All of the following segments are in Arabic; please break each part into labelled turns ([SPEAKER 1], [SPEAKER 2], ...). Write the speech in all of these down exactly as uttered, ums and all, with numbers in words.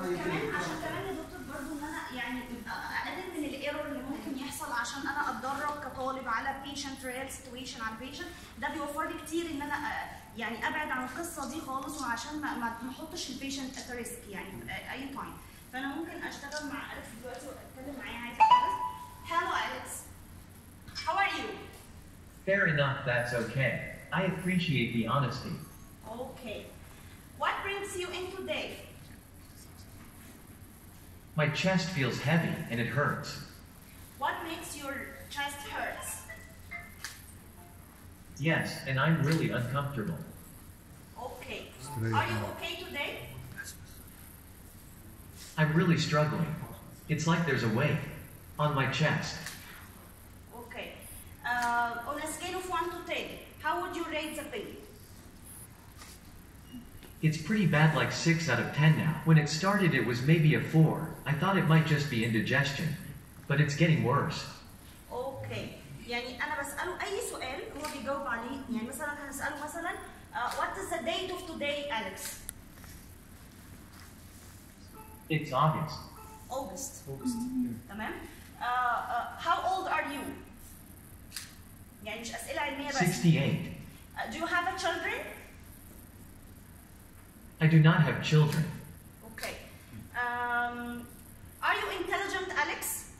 [SPEAKER 1] كمان عشان كمان يا دكتور برضه ان انا يعني اقلل من الايرور اللي ممكن يحصل عشان انا اتدرب كطالب على بيشنت ريال سيتويشن على بيشنت، ده بيوفر لي كتير ان انا يعني ابعد عن القصه دي خالص، وعشان ما ما احطش البيشنت ات ريسك يعني اي تايم. فانا ممكن اشتغل مع اليكس دلوقتي واتكلم معاه عادي خالص. Hello Alex. How are you?
[SPEAKER 2] Fair enough, that's okay. I appreciate the honesty.
[SPEAKER 1] Okay. What brings you in today?
[SPEAKER 2] My chest feels heavy and it hurts.
[SPEAKER 1] What makes your chest hurts?
[SPEAKER 2] Yes, and I'm really uncomfortable.
[SPEAKER 1] Okay. Are you okay today?
[SPEAKER 2] I'm really struggling. It's like there's a weight on my chest.
[SPEAKER 1] Okay. Uh, on a scale of one to ten, how would you rate the pain?
[SPEAKER 2] It's pretty bad, like six out of ten now. When it started, it was maybe a four. I thought it might just be indigestion, but it's getting worse.
[SPEAKER 1] Okay. يعني أنا بسأله أي سؤال هو بيجاوب عليه، يعني مثلا هنسأله مثلا uh, what is the date of today, Alex?
[SPEAKER 2] It's August.
[SPEAKER 1] August. August. تمام. Uh, uh, how old are you? يعني مش أسئلة علمية بس.
[SPEAKER 2] sixty-eight.
[SPEAKER 1] Uh, do you have a children?
[SPEAKER 2] I do not have children.
[SPEAKER 1] Okay. Um, are you intelligent, Alex?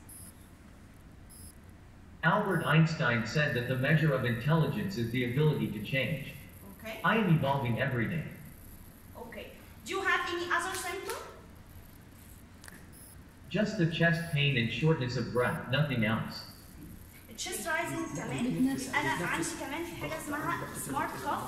[SPEAKER 2] Albert Einstein said that the measure of intelligence is the ability to change.
[SPEAKER 1] Okay.
[SPEAKER 2] I am evolving every day.
[SPEAKER 1] Okay. Do you have any other symptom?
[SPEAKER 2] Just the chest pain and shortness of breath, nothing else.
[SPEAKER 1] Chest rising كمان. أنا عندي كمان في حاجة اسمها smart cough.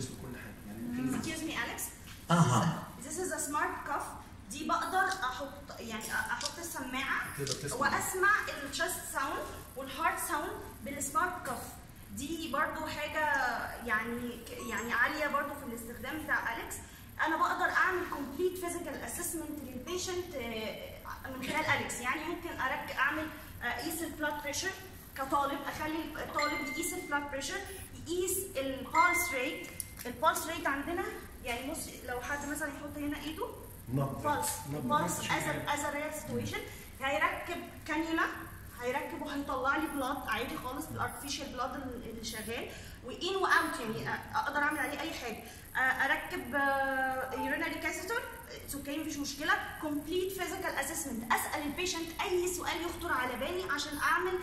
[SPEAKER 1] Excuse me, Alex.
[SPEAKER 2] Uh-huh.
[SPEAKER 1] This is a smart cough. دي بقدر احط يعني احط السماعه واسمع الشست ساوند والهارت ساوند بالسمارت كاف. دي برضو حاجه يعني يعني عاليه برضو في الاستخدام بتاع اليكس. انا بقدر اعمل كومبليت فيزيكال اسسمنت للبيشنت من خلال اليكس. يعني ممكن ارك اعمل اقيس البلاد بريشر كطالب، اخلي الطالب يقيس البلاد بريشر، يقيس البالس ريت. البالس ريت عندنا يعني بص لو حد مثلا يحط هنا ايده بالس بالس از ا ريال سيتويشن، هيركب كانيولا، هيركب وهيطلع لي بلاد عادي خالص بالارتفيشال بلاد اللي شغال، وان واوت يعني اقدر اعمل عليه اي حاجه. اركب يورينري كاسيتر اوكي مفيش مشكله. كومبليت فيزيكال اسسمنت، اسال البيشنت اي سؤال يخطر على بالي عشان اعمل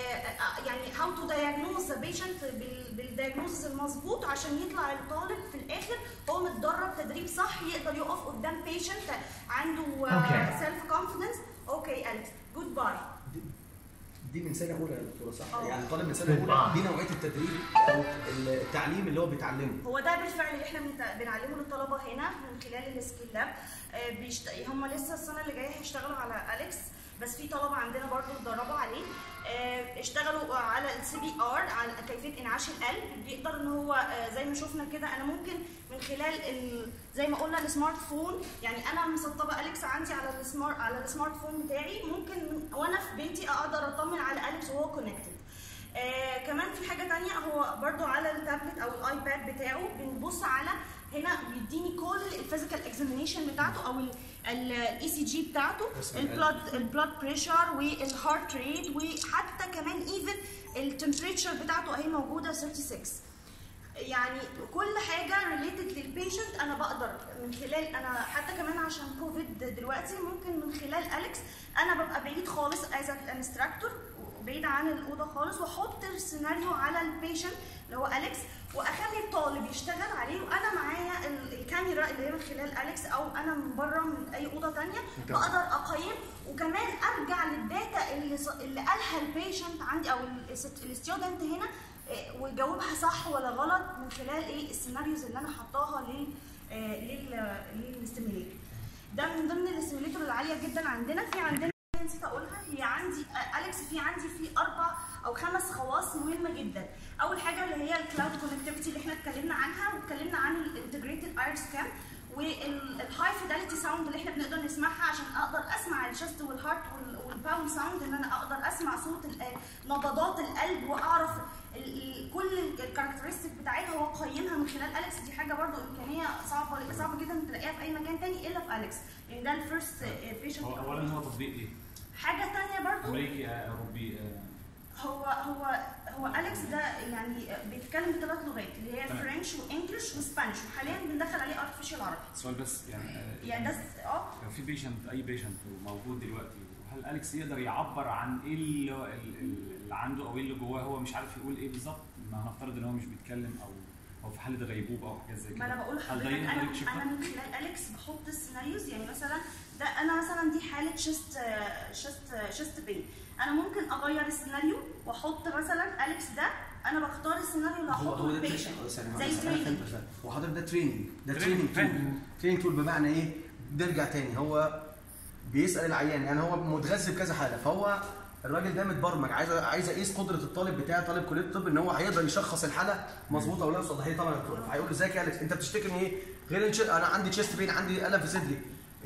[SPEAKER 1] يعني هاو تو دايجنوز ذا بيشنت بالدايجنوز المظبوط، عشان يطلع الطالب في الاخر هو متدرب تدريب صح، يقدر يقف قدام بيشنت عنده سيلف كونفيدنس. اوكي اليكس جود باي.
[SPEAKER 3] دي من سنه اولى يا دكتوره صح؟ أوه. يعني طالب من سنه اولى دي نوعيه التدريب او التعليم اللي هو بيتعلمه.
[SPEAKER 1] هو ده بالفعل اللي احنا بنعلمه للطلبه هنا من خلال السكيل لاب. بيشت... هم لسه السنه اللي جايه هيشتغلوا على اليكس، بس في طلبه عندنا برضو اتدربوا عليه. اشتغلوا على السي بي ار، على كيفيه انعاش القلب. بيقدر ان هو زي ما شفنا كده، انا ممكن من خلال ال... زي ما قلنا السمارت فون، يعني انا مسطبه اليكس عندي على السمارت على السمارت فون بتاعي، ممكن وانا في بيتي اقدر اطمن على اليكس وهو كونكتد. آه كمان في حاجه ثانيه، هو برضو على التابلت او الايباد بتاعه بنبص على هنا، بيديني كل الفيزيكال اكزامينيشن بتاعته او الاي سي جي بتاعته، البلاد البلاد بريشر والهارت ريت، وحتى كمان ايفن التمبريتشر بتاعته اهي موجوده ستة وثلاثين. يعني كل حاجه ريليتد للبيشنت انا بقدر من خلال، انا حتى كمان عشان كوفيد دلوقتي ممكن من خلال اليكس انا ببقى بعيد خالص از انستراكتور، بعيد عن الاوضه خالص، واحط السيناريو على البيشنت اللي هو اليكس، واخلي الطالب يشتغل عليه، وانا معايا الكاميرا اللي هي من خلال اليكس، او انا من بره من اي اوضه ثانيه بقدر اقيم، وكمان ارجع للداتا اللي اللي قالها البيشنت عندي او الستودنت هنا، ويجاوبها صح ولا غلط من خلال ايه السيناريوز اللي انا حطاها لل لل للستيميليتور. ده من ضمن الستيميليتور العاليه جدا عندنا. في عندنا نسيت اقولها، هي عندي اليكس في عندي في اربع او خمس خواص مهمه جدا. اول حاجه اللي هي الكلاود كونكتيفيتي اللي احنا اتكلمنا عنها، واتكلمنا عن الانتجريتد اير سكان، والهاي فيداليتي ساوند اللي احنا بنقدر نسمعها عشان اقدر اسمع الشست والهارت والباوند ساوند، ان انا اقدر اسمع صوت نبضات القلب، واعرف كل الكاركترستيك بتاعتها هو قيمها من خلال اليكس. دي حاجه برضو امكانيه صعبه صعبه جدا تلاقيها في اي مكان تاني الا في اليكس، يعني ده الفيرست بيشنت.
[SPEAKER 4] هو اولا هو تطبيق ايه؟
[SPEAKER 1] حاجه ثانيه برضو
[SPEAKER 4] امريكي اوروبي.
[SPEAKER 1] هو هو هو اليكس ده يعني بيتكلم ثلاث لغات اللي هي الفرنش وانجلش واسبانيش، وحاليا بندخل عليه ارتفيشال عربي.
[SPEAKER 4] سؤال بس يعني
[SPEAKER 1] يعني ده اه
[SPEAKER 4] لو في بيشنت اي بيشنت موجود دلوقتي، هل اليكس يقدر يعبر عن ايه اللي, اللي عنده او ايه اللي جواه؟ هو مش عارف يقول ايه بالظبط، ما هنفترض ان هو مش بيتكلم او او في حاله غيبوبه او حاجه زي كده.
[SPEAKER 1] ما انا بقول لحضرتك انا انا من خلال اليكس بحط السيناريوز. يعني مثلا ده انا مثلا دي حاله شيست شيست شيست بين، انا ممكن اغير السيناريو واحط مثلا اليكس ده، انا بختار السيناريو اللي هحطه للبيشنت زي تريننج.
[SPEAKER 3] هو حضرتك ده تريننج، ده تريننج تول. تريننج تول بمعنى ايه؟ نرجع تاني، هو بيسال العيان، يعني هو متغذي بكذا حاله، فهو الراجل ده متبرمج، عايز عايز اقيس قدره الطالب بتاعي، طالب كليه الطب، ان هو هيقدر يشخص الحاله مظبوطه ولا لا صحيح. طبعا الدكتور هيقول له ازيك يا اليكس انت بتشتكي من ايه؟ غير انا عندي تشيست بين، عندي الم في صدري،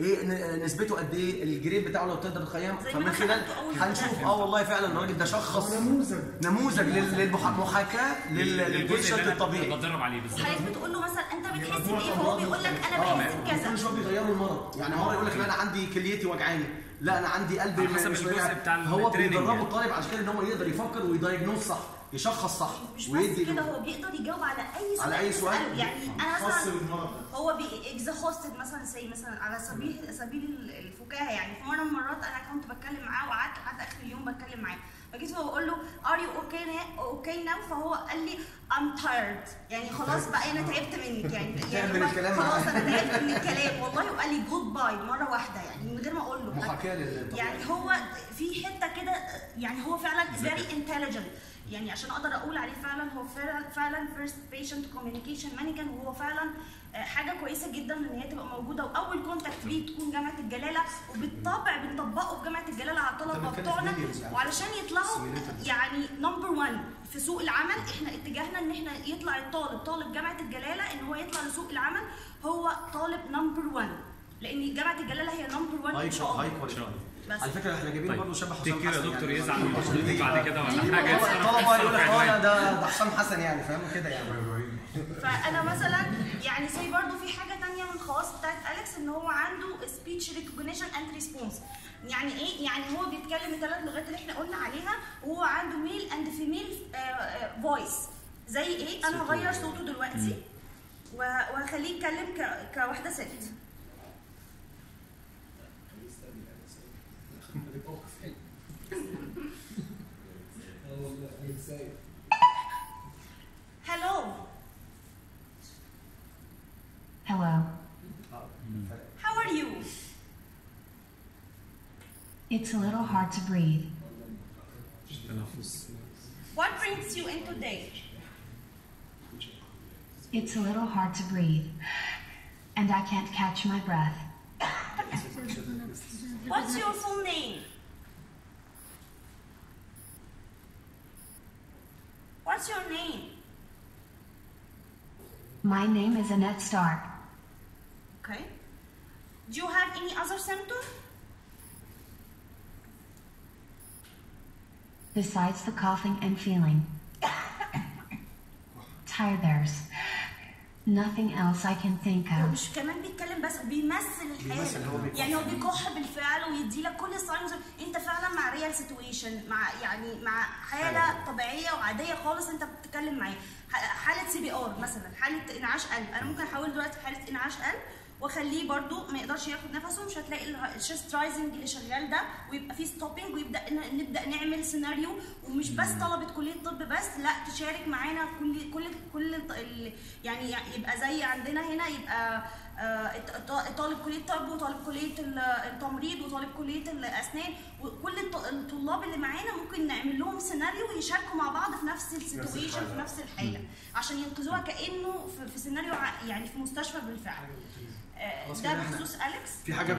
[SPEAKER 3] ايه نسبته قد ايه؟ الجريد بتاعه لو تقدر تقيمه. فمن خلال هنشوف اه والله فعلا الراجل ده شخص نموذج نموذج للمحاكاه للبيشنت الطبيعي.
[SPEAKER 4] بتدرب عليه بالظبط.
[SPEAKER 1] حضرتك بتقول له مثلا انت بتحس بايه، فهو بيقول لك انا بحس بكذا.
[SPEAKER 3] كل شويه بيغيروا المرض، يعني مره يقول لك لا انا عندي كليتي وجعاني، لا انا عندي قلبي
[SPEAKER 4] حسب الجزء بتاع
[SPEAKER 3] هو بيدربوا الطالب عشان كده ان هو يقدر يفكر ويدايجنوز صح، يشخص صح،
[SPEAKER 1] مش بس كده هو بيقدر يجاوب على اي سؤال
[SPEAKER 3] على اي سؤال.
[SPEAKER 1] يعني انا مثلا هو بيكزهوستد مثلا زي مثلا على سبيل سبيل الفكاهه، يعني في مره من المرات انا كنت بتكلم معاه وقعدت قعدت اخر اليوم بتكلم معاه، فجيت بقول له ار يو اوكي اوكي ناو، فهو قال لي ام تايرد، يعني خلاص بقى انا تعبت منك، يعني يعني خلاص انا تعبت من الكلام والله، وقال لي جود باي مره واحده يعني من غير ما اقول له
[SPEAKER 3] محاكاه للطبيعي.
[SPEAKER 1] يعني هو في حته كده، يعني هو فعلا فيري انتليجنت، يعني عشان اقدر اقول عليه فعلا هو فعلا فعلا فيرست بيشنت كوميونيكيشن مانيكان، وهو فعلا حاجه كويسه جدا ان هي تبقى موجوده، واول كونتاكت بيه تكون جامعه الجلاله، وبالطبع بنطبقه في جامعه الجلاله على الطلبه بتوعنا، وعلشان يطلعوا يعني نمبر واحد في سوق العمل. احنا اتجاهنا ان احنا يطلع الطالب طالب جامعه الجلاله ان هو يطلع لسوق العمل هو طالب نمبر واحد، لان جامعه الجلاله هي نمبر واحد ان شاء الله.
[SPEAKER 3] بس على فكره احنا جايبين برضه شبه حسام حسن.
[SPEAKER 4] يا دكتور يزعل من حضرتك بعد كده ولا حاجه؟
[SPEAKER 3] الطلبه يقول لك اه ده ده حسام حسن يعني، فاهموا كده يعني.
[SPEAKER 1] فانا مثلا يعني زي برضو في حاجه ثانيه من الخواص بتاعت اليكس ان هو عنده سبيتش ريكوجنيشن اند ريسبونس. يعني ايه؟ يعني هو بيتكلم الثلاث لغات اللي احنا قلنا عليها، وهو عنده ميل اند فيميل فويس. زي ايه؟ انا هغير صوته دلوقتي وهخليه يتكلم كواحده ست. Hello.
[SPEAKER 5] Hello.
[SPEAKER 1] How are you?
[SPEAKER 5] It's a little hard to breathe.
[SPEAKER 1] What brings you in today?
[SPEAKER 5] It's a little hard to breathe, and I can't catch my breath.
[SPEAKER 1] What's your full name? What's your name?
[SPEAKER 5] My name is Annette Stark.
[SPEAKER 1] Okay. Do you have any other symptom?
[SPEAKER 5] Besides the coughing and feeling tired, there's nothing else I can think of.
[SPEAKER 1] مش كمان بيتكلم بس بيمثل الحاله، يعني هو بيكح بالفعل ويدي لك كل الساينز. انت فعلا مع ريال سيتويشن، مع يعني مع حاله طبيعيه وعاديه خالص انت بتتكلم معاه. حاله سي بي ار مثلا، حاله انعاش قلب، انا ممكن احول دلوقتي حاله انعاش قلب واخليه برده ما يقدرش ياخد نفسه، مش هتلاقي الشيست رايزنج اللي شغال ده، ويبقى فيه ستوبنج، ويبدا نبدا نعمل سيناريو. ومش بس طلبه كليه الطب بس، لا تشارك معانا كل كل كل يعني يبقى زي عندنا هنا، يبقى طالب كليه الطب وطالب كليه التمريض وطالب كليه الاسنان، وكل الطلاب اللي معانا ممكن نعمل لهم سيناريو يشاركوا مع بعض في نفس السيتويشن، في نفس الحاله، عشان ينقذوها كانه في سيناريو يعني في مستشفى بالفعل. ده بخصوص اليكس.
[SPEAKER 3] في حاجه